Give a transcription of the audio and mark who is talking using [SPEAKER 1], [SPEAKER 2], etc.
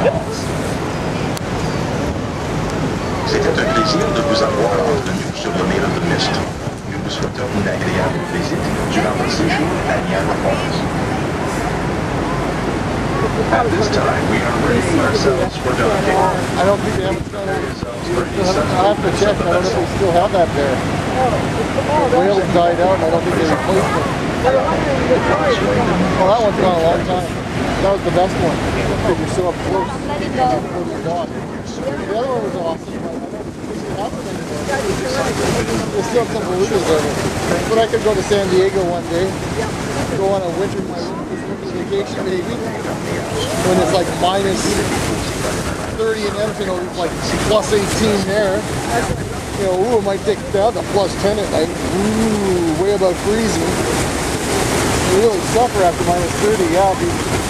[SPEAKER 1] C'était un plaisir de vous avoir entre nous sur le Maid de Mist. Nous vous souhaitons une agréable visite durant votre séjour à Niagara Falls. At this time, we are readying ourselves for docking.
[SPEAKER 2] I don't think they have it done. I'll have to check. I don't know if they still have that there. The whales died out and I don't think they replaced it. Well, that one's gone a long time. That was the best one. Because you're so up close. The other one was awesome. They still have some belugas of it. But I could go to San Diego one day. Go on a winter vacation maybe. When it's like minus 30 and everything, it's like plus 18 there. You know, ooh, it might take down to plus 10 at night. Ooh, way above freezing. You really suffer after minus 30, yeah.